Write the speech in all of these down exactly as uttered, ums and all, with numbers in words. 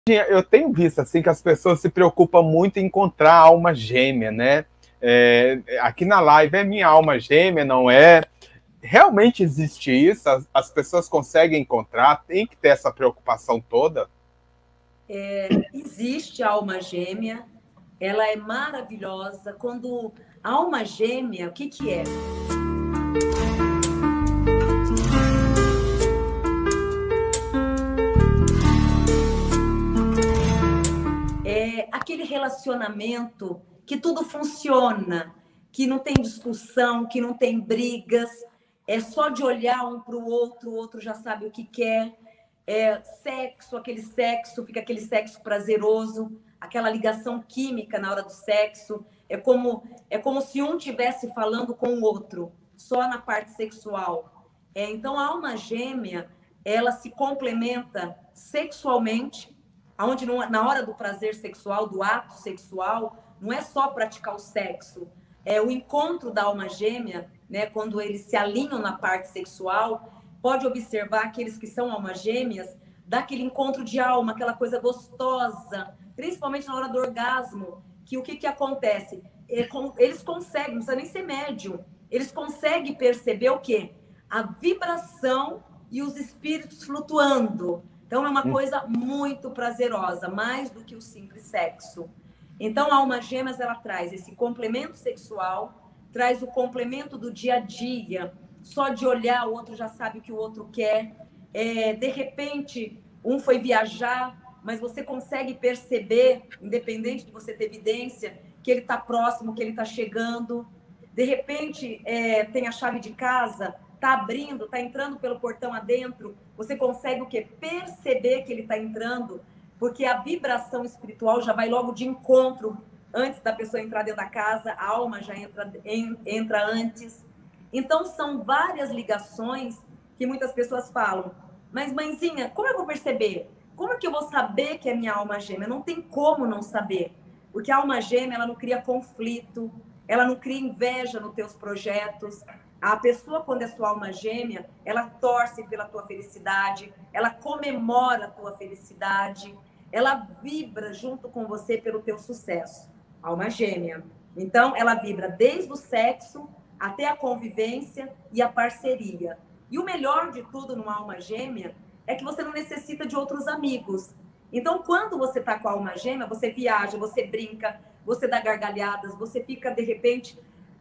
Eu tenho visto assim que as pessoas se preocupam muito em encontrar a alma gêmea, né? É, aqui na live é minha alma gêmea, não é? Realmente existe isso? As, as pessoas conseguem encontrar? Tem que ter essa preocupação toda? É, existe a alma gêmea, ela é maravilhosa. Quando a alma gêmea, o que que é? É aquele relacionamento que tudo funciona, que não tem discussão, que não tem brigas, é só de olhar um para o outro, o outro já sabe o que quer. É sexo, aquele sexo, fica aquele sexo prazeroso, aquela ligação química na hora do sexo. É como, é como se um estivesse falando com o outro, só na parte sexual. É, então, a alma gêmea, ela se complementa sexualmente, onde na hora do prazer sexual, do ato sexual, não é só praticar o sexo, é o encontro da alma gêmea, né, quando eles se alinham na parte sexual. Pode observar aqueles que são almas gêmeas, dá aquele encontro de alma, aquela coisa gostosa, principalmente na hora do orgasmo, que o que, que acontece? Eles conseguem, não precisa nem ser médium, eles conseguem perceber o quê? A vibração e os espíritos flutuando. Então, é uma coisa muito prazerosa, mais do que o simples sexo. Então, a alma gêmeas, ela traz esse complemento sexual, traz o complemento do dia a dia. Só de olhar, o outro já sabe o que o outro quer. É, de repente, um foi viajar, mas você consegue perceber, independente de você ter evidência, que ele está próximo, que ele está chegando. De repente, é, tem a chave de casa, está abrindo, está entrando pelo portão adentro, você consegue o quê? Perceber que ele está entrando, porque a vibração espiritual já vai logo de encontro, antes da pessoa entrar dentro da casa, a alma já entra, en, entra antes. Então, são várias ligações que muitas pessoas falam, mas mãezinha, como eu vou perceber? Como é que eu vou saber que é minha alma gêmea? Não tem como não saber, porque a alma gêmea, ela não cria conflito, ela não cria inveja nos teus projetos. A pessoa, quando é sua alma gêmea, ela torce pela tua felicidade, ela comemora a tua felicidade, ela vibra junto com você pelo teu sucesso. Alma gêmea. Então, ela vibra desde o sexo até a convivência e a parceria. E o melhor de tudo numa alma gêmea é que você não necessita de outros amigos. Então, quando você está com a alma gêmea, você viaja, você brinca, você dá gargalhadas, você fica, de repente,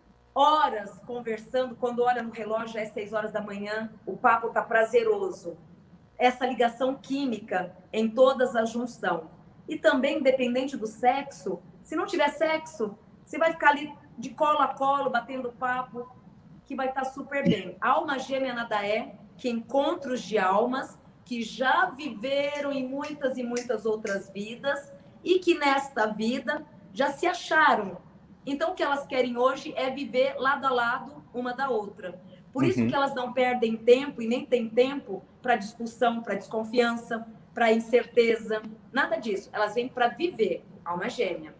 horas conversando. Quando olha no relógio, já é seis horas da manhã, o papo está prazeroso. Essa ligação química em todas as junção. E também, independente do sexo, se não tiver sexo, você vai ficar ali de colo a colo, batendo papo, que vai estar super bem. A alma gêmea nada é que encontros de almas que já viveram em muitas e muitas outras vidas e que nesta vida já se acharam. Então, o que elas querem hoje é viver lado a lado uma da outra. Por isso Uhum. que elas não perdem tempo e nem têm tempo para discussão, para desconfiança, para incerteza, nada disso. Elas vêm para viver, alma gêmea.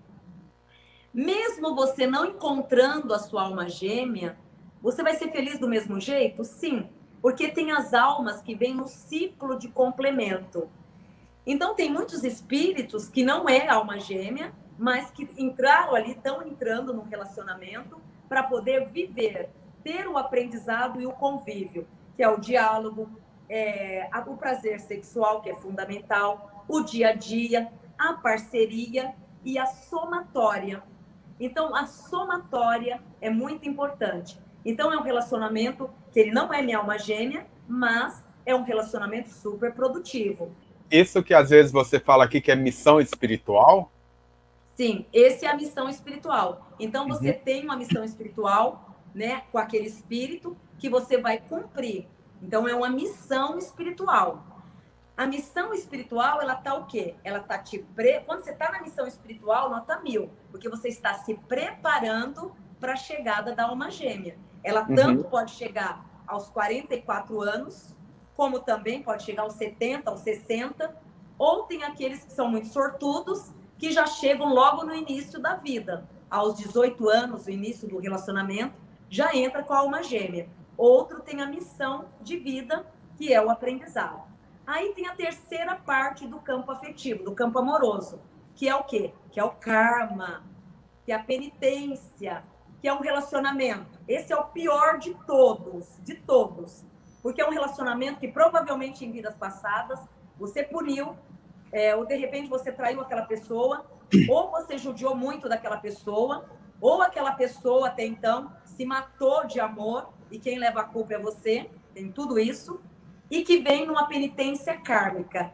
Mesmo você não encontrando a sua alma gêmea, você vai ser feliz do mesmo jeito? Sim, porque tem as almas que vêm no ciclo de complemento. Então, tem muitos espíritos que não é alma gêmea, mas que entraram ali, estão entrando num relacionamento para poder viver, ter o aprendizado e o convívio, que é o diálogo, é, o prazer sexual, que é fundamental, o dia a dia, a parceria e a somatória. Então, a somatória é muito importante. Então, é um relacionamento que ele não é minha alma gêmea, mas é um relacionamento super produtivo. Isso que às vezes você fala aqui que é missão espiritual? Sim, essa é a missão espiritual. Então, você Uhum. tem uma missão espiritual, né, com aquele espírito que você vai cumprir. Então, é uma missão espiritual. A missão espiritual, ela tá o quê? Ela tá te pre... Quando você tá na missão espiritual, nota mil, porque você está se preparando para a chegada da alma gêmea. Ela tanto Uhum. pode chegar aos quarenta e quatro anos, como também pode chegar aos setenta, aos sessenta, ou tem aqueles que são muito sortudos, que já chegam logo no início da vida. Aos dezoito anos, o início do relacionamento, já entra com a alma gêmea. Outro tem a missão de vida, que é o aprendizado. Aí tem a terceira parte do campo afetivo, do campo amoroso, que é o quê? Que é o karma, que é a penitência, que é um relacionamento. Esse é o pior de todos, de todos. Porque é um relacionamento que provavelmente em vidas passadas você puniu, é, ou de repente você traiu aquela pessoa, ou você judiou muito daquela pessoa, ou aquela pessoa até então se matou de amor e quem leva a culpa é você, tem tudo isso, e que vem numa penitência kármica.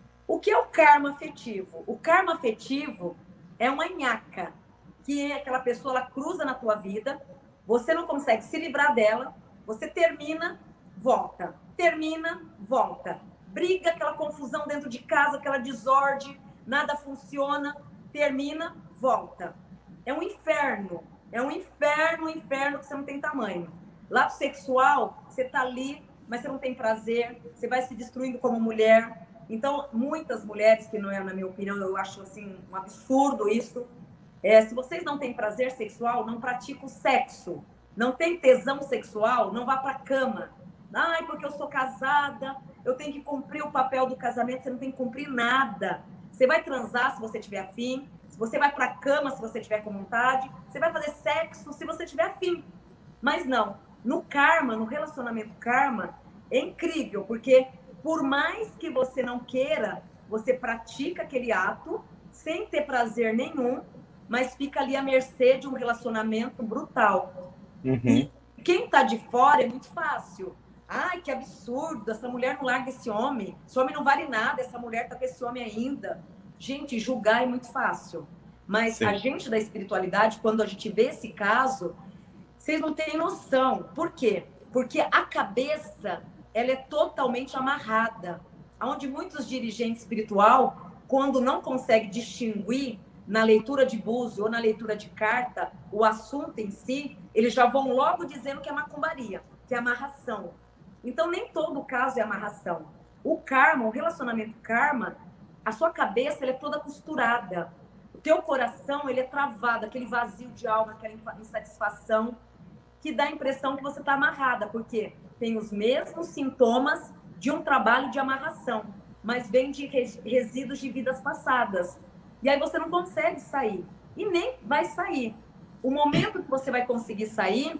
O que é o karma afetivo? O karma afetivo é uma nhaca, que é aquela pessoa, ela cruza na tua vida, você não consegue se livrar dela, você termina, volta, termina, volta. Briga, aquela confusão dentro de casa, aquela desordem, nada funciona, termina, volta. É um inferno, é um inferno, um inferno que você não tem tamanho. Lado sexual, você tá ali, mas você não tem prazer, você vai se destruindo como mulher. Então, muitas mulheres, que não é, na minha opinião, eu acho assim, um absurdo isso. É, se vocês não têm prazer sexual, não praticam o sexo. Não tem tesão sexual, não vá para a cama. Ai, porque eu sou casada, eu tenho que cumprir o papel do casamento, você não tem que cumprir nada. Você vai transar se você tiver afim, você vai para a cama se você tiver com vontade, você vai fazer sexo se você tiver afim. Mas não, no karma, no relacionamento karma, é incrível, porque por mais que você não queira, você pratica aquele ato sem ter prazer nenhum, mas fica ali à mercê de um relacionamento brutal. Uhum. E quem está de fora é muito fácil. Ai, que absurdo, essa mulher não larga esse homem, esse homem não vale nada, essa mulher está com esse homem ainda. Gente, julgar é muito fácil. Mas Sim. a gente da espiritualidade, quando a gente vê esse caso, vocês não têm noção. Por quê? Porque a cabeça, ela é totalmente amarrada. Onde muitos dirigentes espiritual, quando não conseguem distinguir na leitura de búzio ou na leitura de carta o assunto em si, eles já vão logo dizendo que é macumbaria, que é amarração. Então, nem todo caso é amarração. O karma, o relacionamento karma, a sua cabeça ela é toda costurada. O teu coração ele é travado, aquele vazio de alma, aquela insatisfação, que dá a impressão que você está amarrada, porque tem os mesmos sintomas de um trabalho de amarração, mas vem de resíduos de vidas passadas. E aí você não consegue sair. E nem vai sair. O momento que você vai conseguir sair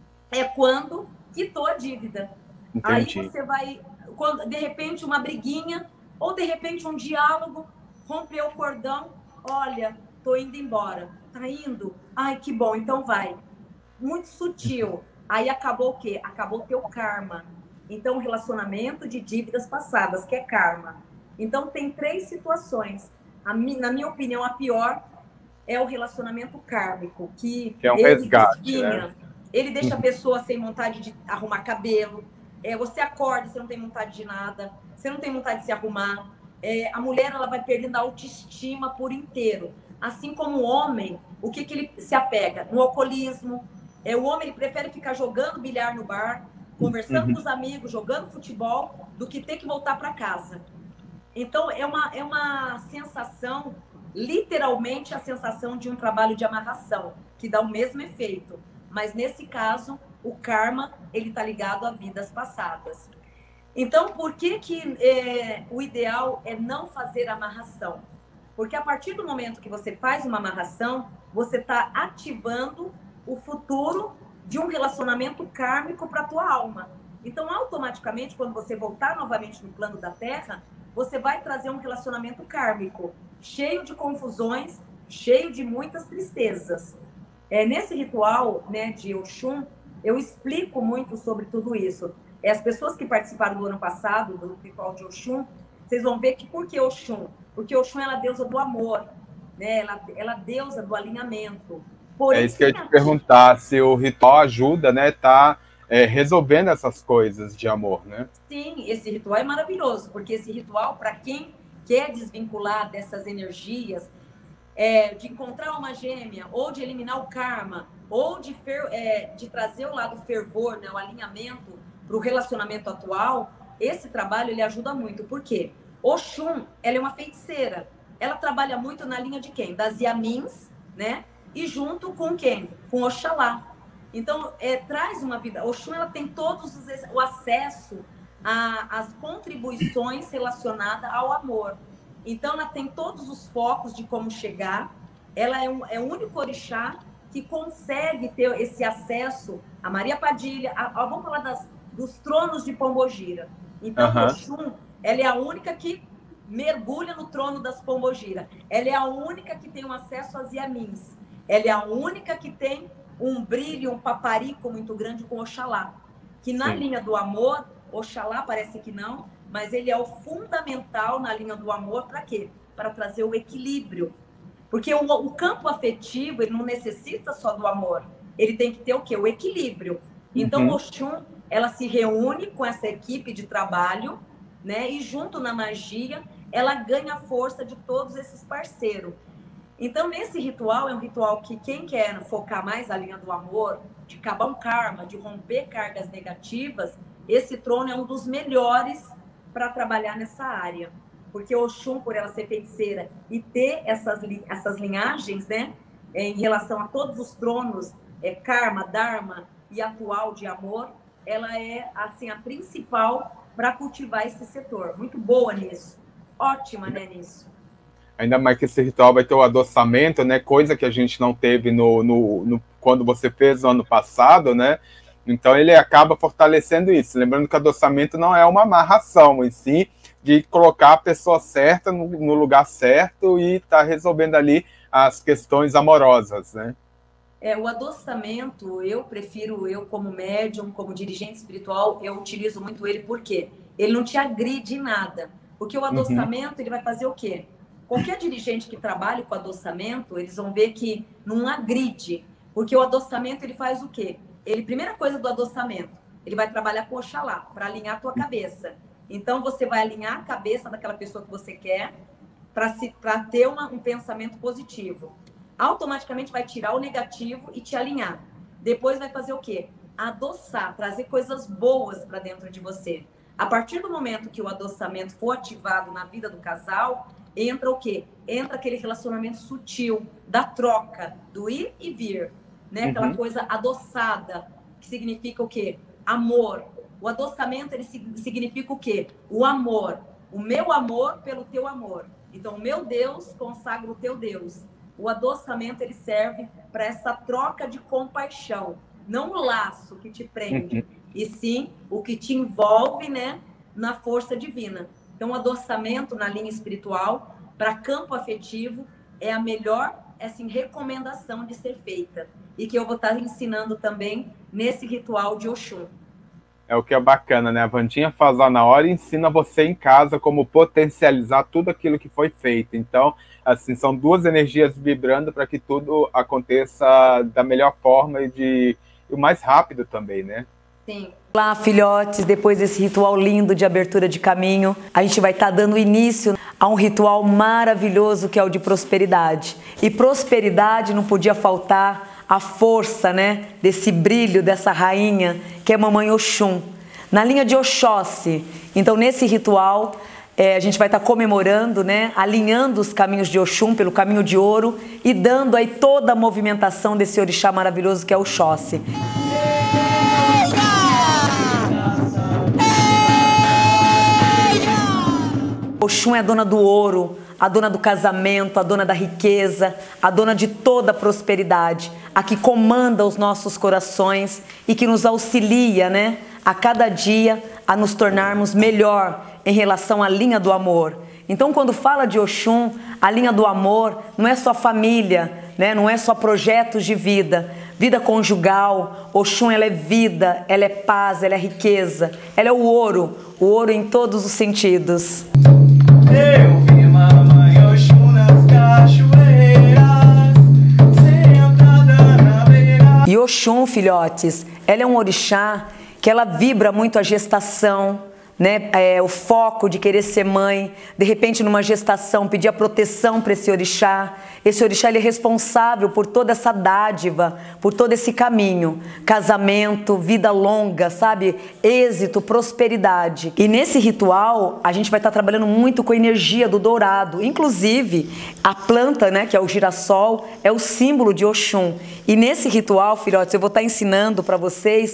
é quando quitou a dívida. Entendi. Aí você vai, quando, de repente, uma briguinha, ou de repente um diálogo, rompeu o cordão, olha, tô indo embora. Tá indo? Ai, que bom, então vai. Muito sutil. Aí acabou o quê? Acabou o teu karma. Então, o relacionamento de dívidas passadas, que é karma. Então, tem três situações. A, na minha opinião, a pior é o relacionamento kármico, que, que é um ele resgate, desfina, né? Ele deixa a pessoa sem vontade de arrumar cabelo, é, você acorda, você não tem vontade de nada, você não tem vontade de se arrumar, é, a mulher ela vai perdendo a autoestima por inteiro. Assim como o homem, o que, que ele se apega? No alcoolismo. É, o homem ele prefere ficar jogando bilhar no bar, conversando uhum. com os amigos, jogando futebol, do que ter que voltar para casa. Então, é uma, é uma sensação, literalmente a sensação de um trabalho de amarração, que dá o mesmo efeito. Mas, nesse caso, o karma, ele está ligado a vidas passadas. Então, por que, que é, o ideal é não fazer amarração? Porque a partir do momento que você faz uma amarração, você está ativando o futuro de um relacionamento kármico para a tua alma. Então, automaticamente, quando você voltar novamente no plano da Terra, você vai trazer um relacionamento kármico, cheio de confusões, cheio de muitas tristezas. É, nesse ritual, né, de Oxum, eu explico muito sobre tudo isso. É, as pessoas que participaram do ano passado, do ritual de Oxum, vocês vão ver que por que Oxum? Porque Oxum ela é a deusa do amor, né? ela, ela é a deusa do alinhamento. Porém, é isso que eu ia te perguntar, se o ritual ajuda, né, tá é, resolvendo essas coisas de amor, né? Sim, esse ritual é maravilhoso, porque esse ritual, para quem quer desvincular dessas energias, é, de encontrar uma gêmea, ou de eliminar o karma, ou de, fer, é, de trazer o lado fervor, né, o alinhamento para o relacionamento atual, esse trabalho ele ajuda muito. Por quê? Oxum, ela é uma feiticeira. Ela trabalha muito na linha de quem? Das Yamins, né? E junto com quem? Com Oxalá. Então, é, traz uma vida... Oxum, ela tem todos os, o acesso a, as contribuições relacionadas ao amor. Então, ela tem todos os focos de como chegar. Ela é, um, é o único orixá que consegue ter esse acesso a Maria Padilha. A, a, vamos falar das, dos tronos de Pombogira. Então, uhum. Oxum, ela é a única que mergulha no trono das Pombogira. Ela é a única que tem um acesso às Yamins. Ela é a única que tem um brilho, um paparico muito grande com Oxalá. Que na Sim. linha do amor, Oxalá parece que não, mas ele é o fundamental na linha do amor para quê? Para trazer o equilíbrio. Porque o, o campo afetivo, ele não necessita só do amor. Ele tem que ter o quê? O equilíbrio. Então, uhum. Oxum, ela se reúne com essa equipe de trabalho, né? E junto na magia, ela ganha a força de todos esses parceiros. Então, nesse ritual, é um ritual que quem quer focar mais a linha do amor, de acabar um karma, de romper cargas negativas, esse trono é um dos melhores para trabalhar nessa área. Porque Oxum, por ela ser feiticeira e ter essas, essas linhagens, né, em relação a todos os tronos, é, karma, dharma e atual de amor, ela é assim, a principal para cultivar esse setor. Muito boa nisso. Ótima, né, nisso. Ainda mais que esse ritual vai ter o adoçamento, né? Coisa que a gente não teve no, no, no, quando você fez no ano passado, né? Então ele acaba fortalecendo isso. Lembrando que o adoçamento não é uma amarração, em si, de colocar a pessoa certa no, no lugar certo e estar tá resolvendo ali as questões amorosas, né? É, o adoçamento, eu prefiro, eu como médium, como dirigente espiritual, eu utilizo muito ele, porque ele não te agride em nada. Porque o adoçamento, uhum. ele vai fazer o quê? Qualquer dirigente que trabalhe com adoçamento, eles vão ver que não agride. Porque o adoçamento, ele faz o quê? Ele, primeira coisa do adoçamento, ele vai trabalhar com Oxalá, para alinhar a tua cabeça. Então, você vai alinhar a cabeça daquela pessoa que você quer para ter uma, um pensamento positivo. Automaticamente vai tirar o negativo e te alinhar. Depois vai fazer o quê? Adoçar, trazer coisas boas para dentro de você. A partir do momento que o adoçamento for ativado na vida do casal, entra o quê? Entra aquele relacionamento sutil, da troca, do ir e vir, né? Aquela uhum. coisa adoçada, que significa o quê? Amor. O adoçamento, ele significa o quê? O amor. O meu amor pelo teu amor. Então, o meu Deus consagra o teu Deus. O adoçamento, ele serve para essa troca de compaixão. Não o laço que te prende, e sim o que te envolve, né, na força divina. Então, o adoçamento na linha espiritual, para campo afetivo, é a melhor assim, recomendação de ser feita. E que eu vou estar ensinando também nesse ritual de Oxum. É o que é bacana, né? A Wandinha faz lá na hora e ensina você em casa como potencializar tudo aquilo que foi feito. Então, assim, são duas energias vibrando para que tudo aconteça da melhor forma e de e o mais rápido também, né? Sim. Olá, filhotes, depois desse ritual lindo de abertura de caminho, a gente vai estar dando início a um ritual maravilhoso que é o de prosperidade. E prosperidade não podia faltar a força, né, desse brilho, dessa rainha, que é Mamãe Oxum, na linha de Oxóssi. Então, nesse ritual, é, a gente vai estar comemorando, né, alinhando os caminhos de Oxum pelo caminho de ouro e dando aí toda a movimentação desse orixá maravilhoso que é Oxóssi. Oxum é a dona do ouro, a dona do casamento, a dona da riqueza, a dona de toda a prosperidade, a que comanda os nossos corações e que nos auxilia, né, a cada dia a nos tornarmos melhor em relação à linha do amor. Então, quando fala de Oxum, a linha do amor não é só família, né, não é só projetos de vida, vida conjugal. Oxum, ela é vida, ela é paz, ela é riqueza, ela é o ouro, o ouro em todos os sentidos. Eu vi Mamãe Oxum nas cachoeiras, sentada na beira. E Oxum, filhotes, ela é um orixá que ela vibra muito a gestação, né? É, o foco de querer ser mãe, de repente numa gestação pedir a proteção para esse orixá. Esse orixá, ele é responsável por toda essa dádiva, por todo esse caminho, casamento, vida longa, sabe, êxito, prosperidade. E nesse ritual a gente vai estar trabalhando muito com a energia do dourado, inclusive a planta, né, que é o girassol, é o símbolo de Oxum. E nesse ritual, filhotes, eu vou estar ensinando para vocês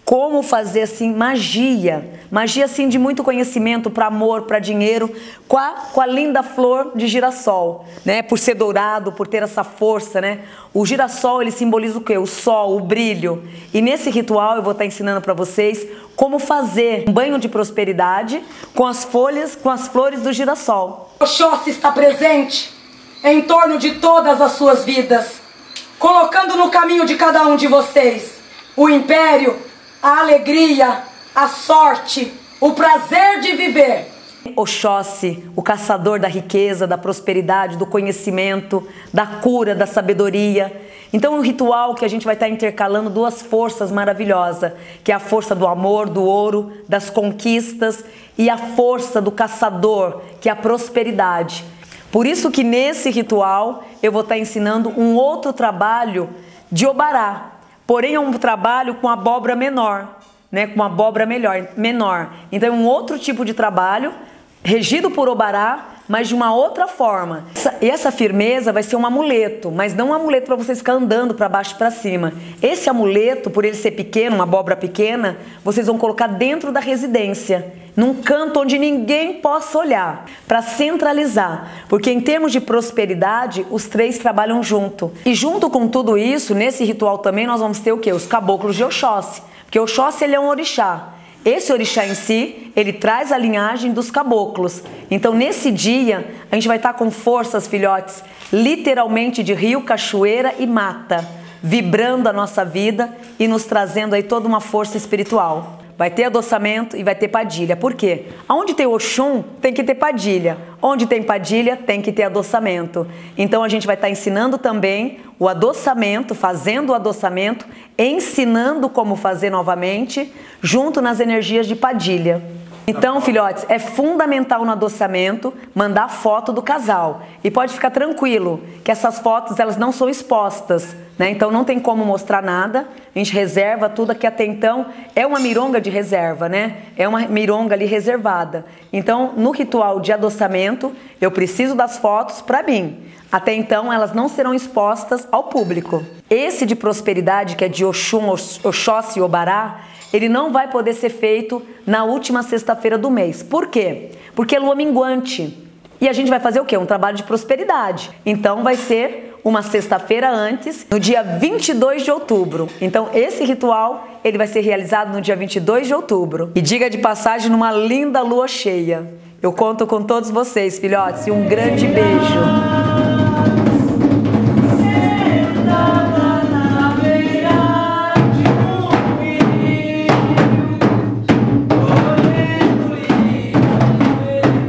como fazer assim magia, magia assim de muito conhecimento para amor, para dinheiro, com a, com a linda flor de girassol, né? Por ser dourado, por ter essa força, né? O girassol, ele simboliza o quê? O sol, o brilho. E nesse ritual eu vou estar ensinando para vocês como fazer um banho de prosperidade com as folhas, com as flores do girassol. Oxóssi está presente em torno de todas as suas vidas, colocando no caminho de cada um de vocês o império, a alegria, a sorte, o prazer de viver. Oxóssi, o caçador da riqueza, da prosperidade, do conhecimento, da cura, da sabedoria. Então é um ritual que a gente vai estar intercalando duas forças maravilhosas, que é a força do amor, do ouro, das conquistas, e a força do caçador, que é a prosperidade. Por isso que nesse ritual eu vou estar ensinando um outro trabalho de Obará, porém é um trabalho com abóbora menor, né? Com abóbora melhor, menor. Então é um outro tipo de trabalho, regido por Obará, mas de uma outra forma. Essa, e essa firmeza vai ser um amuleto, mas não um amuleto para vocês ficar andando para baixo e para cima. Esse amuleto, por ele ser pequeno, uma abóbora pequena, vocês vão colocar dentro da residência, num canto onde ninguém possa olhar, para centralizar. Porque em termos de prosperidade, os três trabalham junto. E junto com tudo isso, nesse ritual também nós vamos ter o quê? Os caboclos de Oxóssi. Porque Oxóssi, ele é um orixá. Esse orixá em si, ele traz a linhagem dos caboclos. Então, nesse dia, a gente vai estar com forças, filhotes, literalmente de rio, cachoeira e mata, vibrando a nossa vida e nos trazendo aí toda uma força espiritual. Vai ter adoçamento e vai ter padilha. Por quê? Onde tem Oxum, tem que ter padilha. Onde tem padilha, tem que ter adoçamento. Então a gente vai estar ensinando também o adoçamento, fazendo o adoçamento, ensinando como fazer novamente, junto nas energias de padilha. Então, filhotes, é fundamental no adoçamento mandar foto do casal. E pode ficar tranquilo que essas fotos, elas não são expostas, né? Então não tem como mostrar nada. A gente reserva tudo que até então é uma mironga de reserva, né? É uma mironga ali reservada. Então, no ritual de adoçamento, eu preciso das fotos para mim. Até então, elas não serão expostas ao público. Esse de prosperidade, que é de Oxum, Oxóssi e Obará, ele não vai poder ser feito na última sexta-feira do mês. Por quê? Porque é lua minguante. E a gente vai fazer o quê? Um trabalho de prosperidade. Então vai ser uma sexta-feira antes, no dia vinte e dois de outubro. Então esse ritual, ele vai ser realizado no dia vinte e dois de outubro. E diga de passagem, numa linda lua cheia. Eu conto com todos vocês, filhotes, e um grande beijo.